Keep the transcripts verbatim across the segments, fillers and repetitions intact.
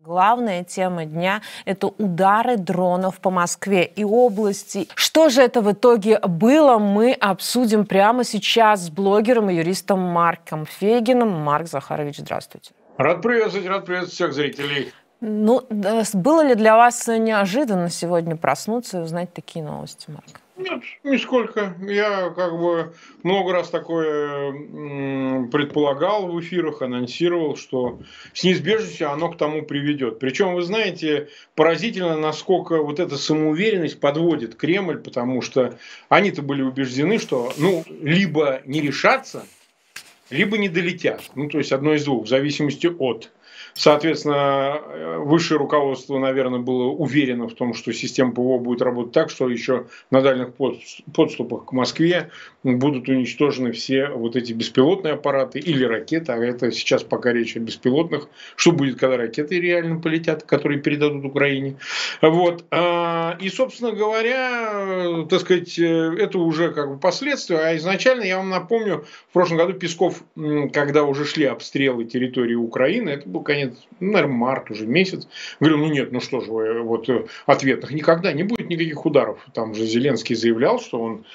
Главная тема дня – это удары дронов по Москве и области. Что же это в итоге было, мы обсудим прямо сейчас с блогером и юристом Марком Фейгиным. Марк Захарович, здравствуйте. Рад приветствовать, рад приветствовать всех зрителей. Ну, было ли для вас неожиданно сегодня проснуться и узнать такие новости, Марк? Нет, нисколько. Я как бы много раз такое предполагал в эфирах, анонсировал, что с неизбежностью оно к тому приведет. Причем, вы знаете, поразительно, насколько вот эта самоуверенность подводит Кремль, потому что они-то были убеждены, что ну, либо не решатся, либо не долетят. Ну, то есть одно из двух, в зависимости от. Соответственно, высшее руководство, наверное, было уверено в том, что система ПВО будет работать так, что еще на дальних подступах к Москве будут уничтожены все вот эти беспилотные аппараты или ракеты, а это сейчас пока речь о беспилотных. Что будет, когда ракеты реально полетят, которые передадут Украине? Вот. И, собственно говоря, так сказать, это уже как бы последствия. А изначально, я вам напомню, в прошлом году Песков, когда уже шли обстрелы территории Украины, это был конец, ну, наверное, март уже месяц. Говорю, ну нет, ну что же вы, вот ответных никогда не будет никаких ударов. Там же Зеленский заявлял, что он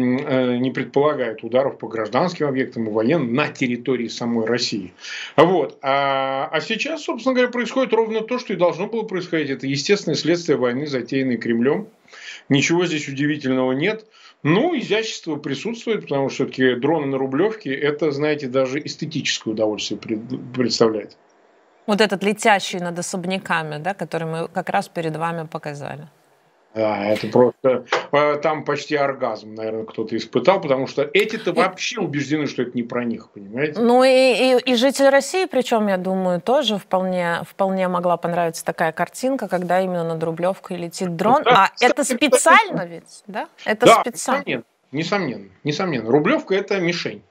не предполагает ударов по гражданским объектам и военным на территории самой России. Вот. А, а сейчас, собственно говоря, происходит ровно то, что и должно было происходить. Это естественное следствие войны, затеянной Кремлем. Ничего здесь удивительного нет. Ну, изящество присутствует, потому что все-таки дроны на Рублевке, это, знаете, даже эстетическое удовольствие представляет. Вот этот летящий над особняками, да, который мы как раз перед вами показали. Да, это просто, там почти оргазм, наверное, кто-то испытал, потому что эти-то вообще убеждены, что это не про них, понимаете? Ну и, и, и житель России, причем, я думаю, тоже вполне, вполне могла понравиться такая картинка, когда именно над Рублевкой летит дрон. Да, а кстати, это специально ведь, да? Это да, специально. Несомненно. Несомненно, несомненно. Рублевка – это мишень.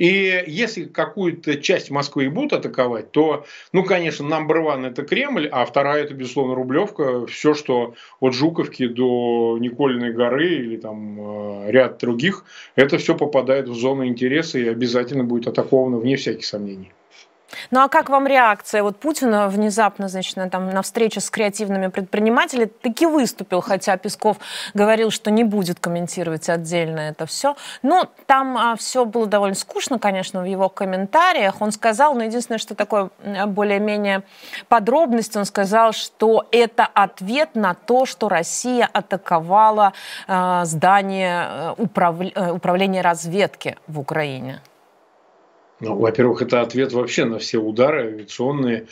И если какую-то часть Москвы и будут атаковать, то, ну, конечно, number one – это Кремль, а вторая – это, безусловно, Рублевка. Все, что от Жуковки до Никольной горы или там ряд других, это все попадает в зону интереса и обязательно будет атаковано, вне всяких сомнений. Ну а как вам реакция? Вот Путин внезапно, значит, на, там, на встрече с креативными предпринимателями таки выступил, хотя Песков говорил, что не будет комментировать отдельно это все. Но там а, все было довольно скучно, конечно, в его комментариях. Он сказал, но единственное, что такое более-менее подробность, он сказал, что это ответ на то, что Россия атаковала а, здание управ... управления разведки в Украине. Ну, во-первых, это ответ вообще на все удары авиационные,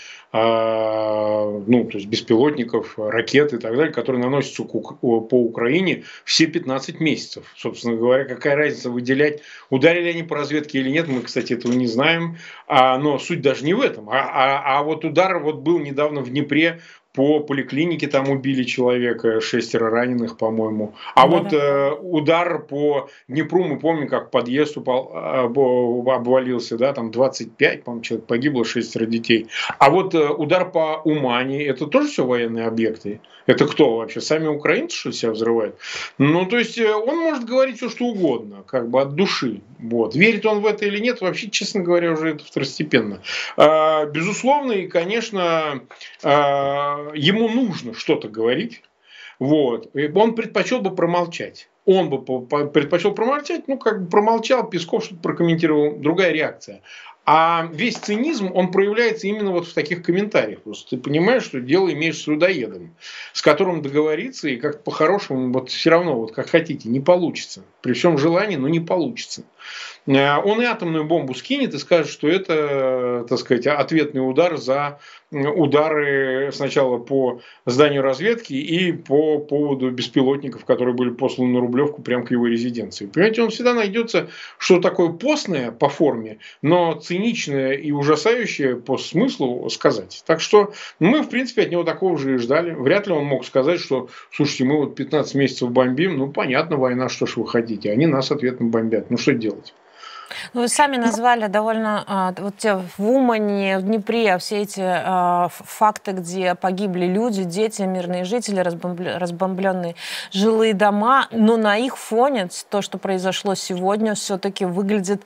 а, ну, то есть беспилотников, ракет и так далее, которые наносятся по Украине все пятнадцать месяцев. Собственно говоря, какая разница выделять, ударили они по разведке или нет, мы, кстати, этого не знаем. А, но суть даже не в этом. А, а, а вот удар вот был недавно в Днепре. По поликлинике там убили человека, шестеро раненых, по-моему. А да, вот э, удар по Днепру, мы помним, как подъезд упал, э, обвалился, да, там двадцать пять, по-моему, человек погибло, шестеро детей. А вот э, удар по Умане, это тоже все военные объекты? Это кто вообще? Сами украинцы, что ли, себя взрывают? Ну, то есть, э, он может говорить все, что угодно, как бы от души. Вот. Верит он в это или нет, вообще, честно говоря, уже это второстепенно. Э, безусловно, и, конечно, э, ему нужно что-то говорить, вот. Он предпочел бы промолчать. Он бы предпочел промолчать, ну, как бы промолчал, Песков что-то прокомментировал, другая реакция. А весь цинизм, он проявляется именно вот в таких комментариях. Просто ты понимаешь, что дело имеешь с людоедом, с которым договориться, и как по-хорошему, вот все равно, вот как хотите, не получится. При всем желании, но не получится. Он и атомную бомбу скинет и скажет, что это, так сказать, ответный удар за удары сначала по зданию разведки и по поводу беспилотников, которые были посланы на Рублевку прямо к его резиденции. Понимаете, он всегда найдется, что такое постное по форме, но циничное и ужасающее по смыслу сказать. Так что мы, в принципе, от него такого же и ждали. Вряд ли он мог сказать, что, слушайте, мы вот пятнадцать месяцев бомбим, ну, понятно, война, что ж вы хотите, они нас ответно бомбят. Ну, что делать? Вы сами назвали довольно вот те в Умане, в Днепре, все эти а, факты, где погибли люди, дети, мирные жители, разбомбленные жилые дома, но на их фоне то, что произошло сегодня, все-таки выглядит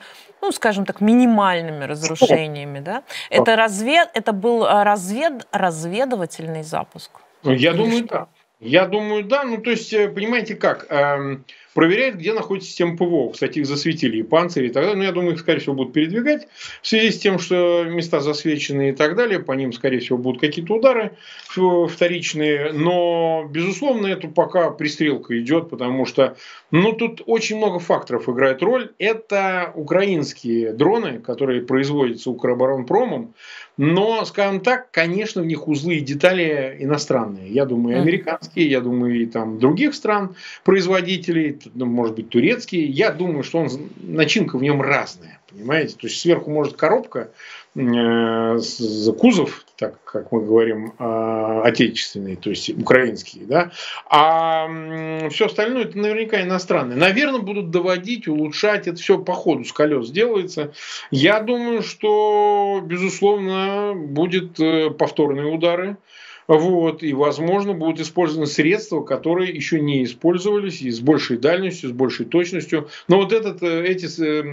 ну, скажем так, минимальными разрушениями, да? Это, развед... это был развед... разведывательный запуск? Я Или думаю, что? да. Я думаю, да. Ну, то есть, э, понимаете как, эм, проверяют, где находится система ПВО. Кстати, их засветили и панцири и так далее. Но я думаю, их, скорее всего, будут передвигать в связи с тем, что места засвечены и так далее. По ним, скорее всего, будут какие-то удары ф- вторичные. Но, безусловно, это пока пристрелка идет, потому что, ну, тут очень много факторов играет роль. Это украинские дроны, которые производятся Укроборонпромом. Но, скажем так, конечно, в них узлы и детали иностранные. Я думаю, и Мгм. американские, я думаю, и там других стран производителей, ну, может быть, турецкие. Я думаю, что он, начинка в нем разная, понимаете? То есть сверху может коробка, э, с- кузов, так как мы говорим, э, отечественный, то есть украинский, да, а все остальное это наверняка иностранное. Наверное, будут доводить, улучшать, это все по ходу с колес делается. Я думаю, что, безусловно, будет э, повторные удары. Вот, и, возможно, будут использованы средства, которые еще не использовались, и с большей дальностью, с большей точностью. Но вот этот, э, эти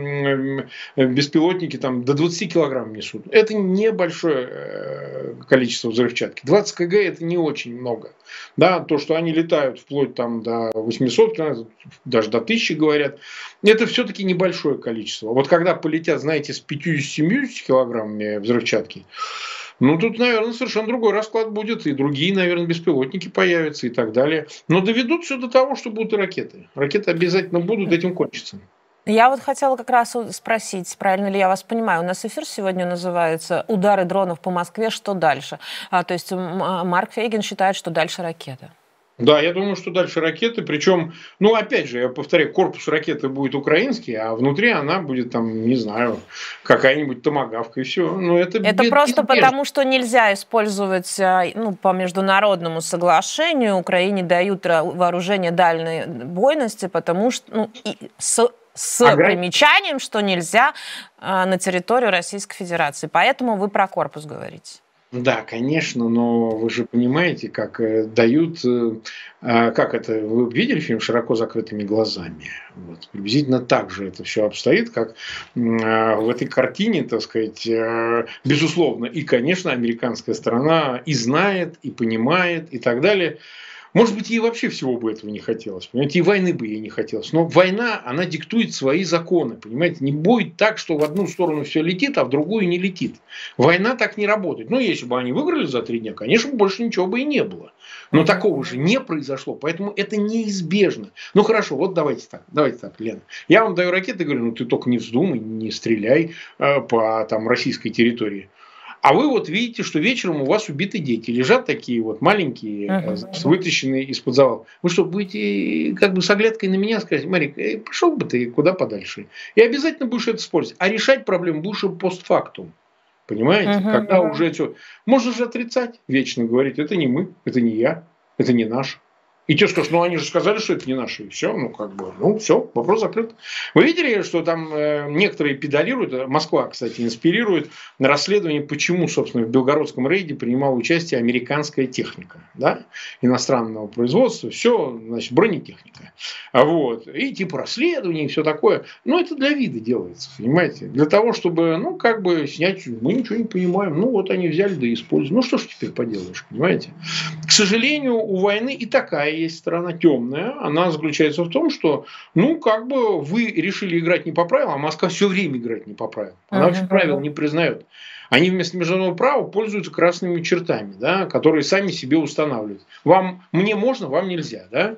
э, м, беспилотники там, до двадцати килограмм несут. Это небольшое э, количество взрывчатки. двадцать килограмм это не очень много. Да, то, что они летают вплоть там, до восьмисот километров, даже до тысячи говорят, это все-таки небольшое количество. Вот когда полетят, знаете, с пятьюдесятью-семьюдесятью килограммами взрывчатки, ну, тут, наверное, совершенно другой расклад будет, и другие, наверное, беспилотники появятся и так далее. Но доведут все до того, что будут и ракеты. Ракеты обязательно будут, этим кончится. Я вот хотела как раз у- спросить, правильно ли я вас понимаю. У нас эфир сегодня называется «Удары дронов по Москве. Что дальше?». А, то есть м, а, Марк Фейгин считает, что дальше ракеты. Да, я думаю, что дальше ракеты, причем, ну, опять же, я повторяю, корпус ракеты будет украинский, а внутри она будет там, не знаю, какая-нибудь томагавка и все. Ну, это Это бе- просто неизбежно. потому, что нельзя использовать, а, ну, по международному соглашению Украине дают ра- вооружение дальней бойности, потому что, ну, и с, с Ограни- примечанием, что нельзя а, на территорию Российской Федерации. Поэтому вы про корпус говорите. Да, конечно, но вы же понимаете, как э, дают, э, а, как это, вы видели фильм «Широко закрытыми глазами»? Вот, приблизительно так же это все обстоит, как м, а, в этой картине, так сказать, э, безусловно, и, конечно, американская сторона и знает, и понимает, и так далее. Может быть, ей вообще всего бы этого не хотелось. Понимаете, и войны бы ей не хотелось. Но война, она диктует свои законы. Понимаете, не будет так, что в одну сторону все летит, а в другую не летит. Война так не работает. Ну, если бы они выиграли за три дня, конечно, больше ничего бы и не было. Но Мгм. такого же не произошло. Поэтому это неизбежно. Ну, хорошо, вот давайте так. Давайте так, Лена. Я вам даю ракеты, говорю, ну, ты только не вздумай, не стреляй э, по там, российской территории. А вы вот видите, что вечером у вас убиты дети. Лежат такие вот маленькие, э, Мгм. значит, вытащенные из-под завала. Вы что, будете как бы с оглядкой на меня сказать: Марик, э, пошел бы ты куда подальше. И обязательно будешь это использовать. А решать проблему будешь постфактум. Понимаете? Мгм. Когда уже все. Можно же отрицать, вечно говорить: это не мы, это не я, это не наш. И те скажут: ну они же сказали, что это не наши. И все, ну как бы, ну все, вопрос закрыт. Вы видели, что там э, некоторые педалируют, э, Москва, кстати, инспирирует на расследование, почему, собственно, в Белгородском рейде принимала участие американская техника, да, иностранного производства, все, значит, бронетехника. А вот, и типа расследование и все такое. Но это для вида делается, понимаете? Для того, чтобы, ну, как бы снять, мы ничего не понимаем, ну, вот они взяли да используют. Ну, что ж теперь поделаешь, понимаете? К сожалению, у войны и такая есть сторона темная. Она заключается в том, что, ну, как бы вы решили играть не по правилам, а Москва все время играет не по правилам. Она вообще Мгм. правил не признает. Они вместо международного права пользуются красными чертами, да, которые сами себе устанавливают. Вам, мне можно, вам нельзя. Да?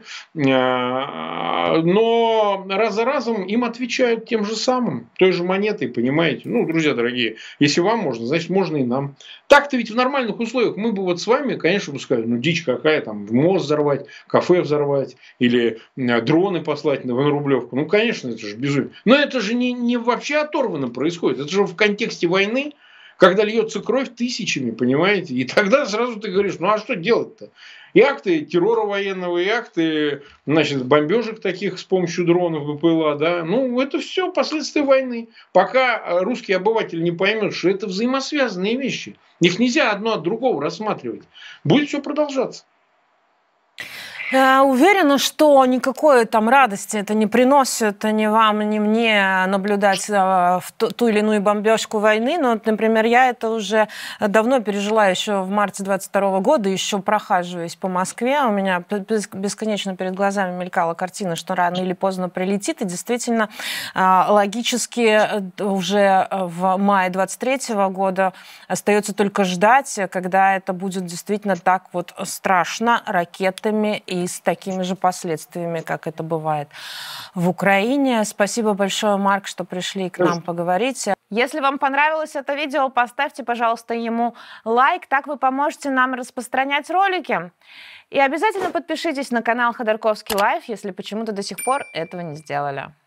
А, Но раз за разом им отвечают тем же самым, той же монетой, понимаете? Ну, друзья дорогие, если вам можно, значит, можно и нам. Так-то ведь в нормальных условиях мы бы вот с вами, конечно, бы сказали: ну, дичь какая, там, мост взорвать, кафе взорвать, или э, дроны послать на Рублевку. Ну, конечно, это же безумие. Но это же не, не вообще оторвано происходит. Это же в контексте войны, когда льется кровь тысячами, понимаете? И тогда сразу ты говоришь: ну, а что делать-то? И акты террора военного, и акты, значит, бомбежек таких с помощью дронов, БПЛА, да, ну, это все последствия войны. Пока русский обыватель не поймет, что это взаимосвязанные вещи, их нельзя одно от другого рассматривать, будет все продолжаться. Я уверена, что никакой там радости это не приносит ни вам, ни мне наблюдать в ту, ту или иную бомбежку войны. Но, например, я это уже давно пережила еще в марте двадцать второго года, еще прохаживаясь по Москве. У меня бесконечно перед глазами мелькала картина, что рано или поздно прилетит. И действительно, логически уже в мае двадцать третьего года остается только ждать, когда это будет действительно так вот страшно, ракетами и с такими же последствиями, как это бывает в Украине. Спасибо большое, Марк, что пришли к нам поговорить. Если вам понравилось это видео, поставьте, пожалуйста, ему лайк. Так вы поможете нам распространять ролики. И обязательно подпишитесь на канал Ходорковский Лайф, если почему-то до сих пор этого не сделали.